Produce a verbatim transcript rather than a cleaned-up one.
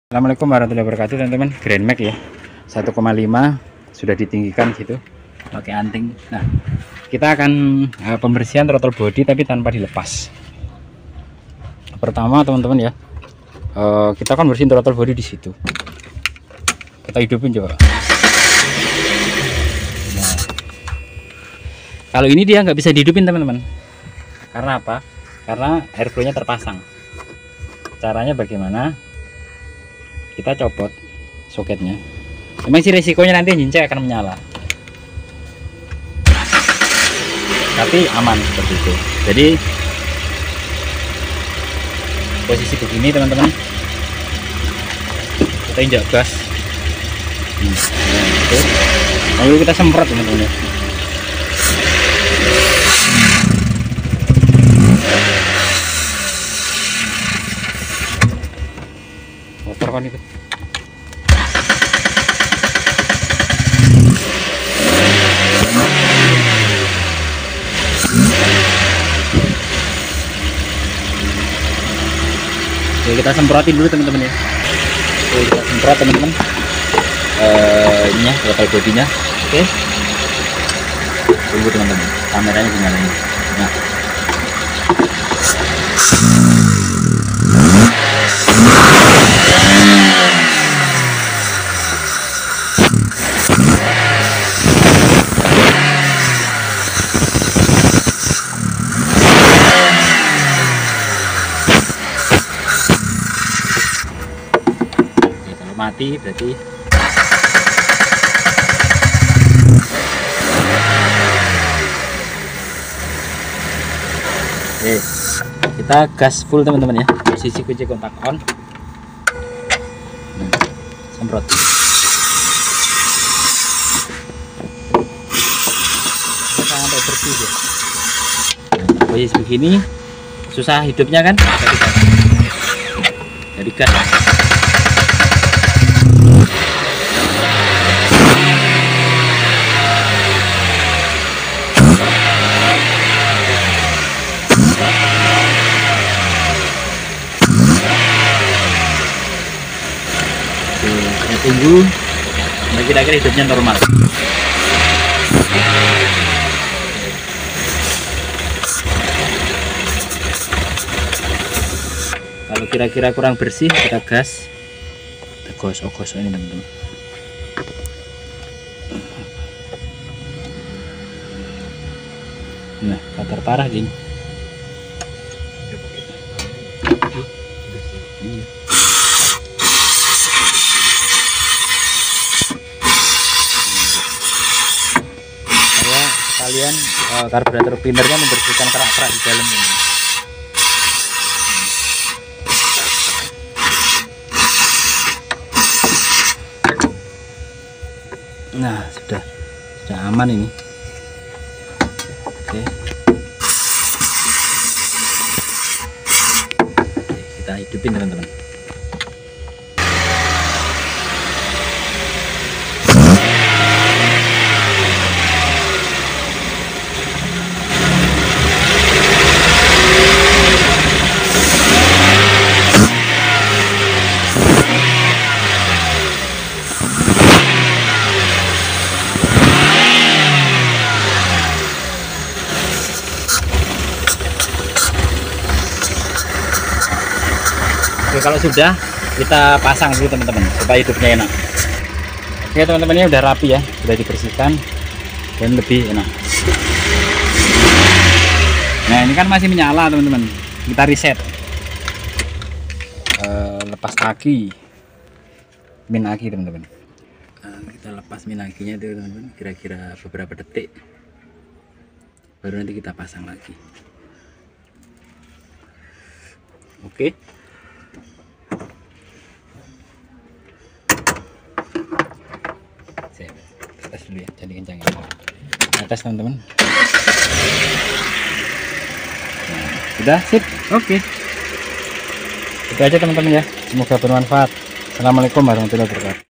Assalamualaikum warahmatullahi wabarakatuh teman-teman. Grand Max ya satu koma lima sudah ditinggikan gitu pakai anting. Nah kita akan uh, pembersihan throttle body tapi tanpa dilepas. Pertama teman-teman ya, uh, kita akan bersihin throttle body di situ. Kita hidupin coba. Nah, kalau ini dia nggak bisa dihidupin teman-teman. Karena apa? Karena airflow-nya terpasang. Caranya bagaimana? Kita copot soketnya. Memang sih resikonya nanti engine akan menyala, tapi aman seperti itu. Jadi posisi begini teman-teman, kita injak gas, nah, itu. Lalu kita semprot teman-teman. Motor kan itu. Oke, kita semprotin dulu teman-teman ya. Oke, kita semprot teman-teman. Eh, ininya, throttle bodinya. Oke. Tunggu teman-teman. Kameranya dinyalain. Nah. Mati berarti oke, kita gas full teman-teman ya. Posisi kunci kontak on, nah, semprot sampai bersih ya. Nah, posisi begini susah hidupnya kan, jadi gas. Kita tunggu sampai kira-kira hidupnya normal. Kalau kira-kira kurang bersih, kita gas, kita gosok-gosok ini teman-teman. Nah, kotor parah gini. Kalian uh, karburator cleanernya membersihkan kerak-kerak di dalam ini. Nah, sudah sudah aman ini. Oke. Oke, kita hidupin teman-teman. Oke, kalau sudah kita pasang dulu teman-teman supaya hidupnya enak. Oke teman-teman, ini udah rapi ya, sudah dibersihkan dan lebih enak. Nah ini kan masih menyala teman-teman, kita reset. Uh, lepas aki, min aki teman-teman. Uh, kita lepas min akinya itu teman-teman, kira-kira beberapa detik, baru nanti kita pasang lagi. Oke. Atas dulu ya, jadi kencangin atas teman-teman. Nah, sudah sip. Oke, itu aja teman-teman ya, semoga bermanfaat. Assalamualaikum warahmatullahi wabarakatuh.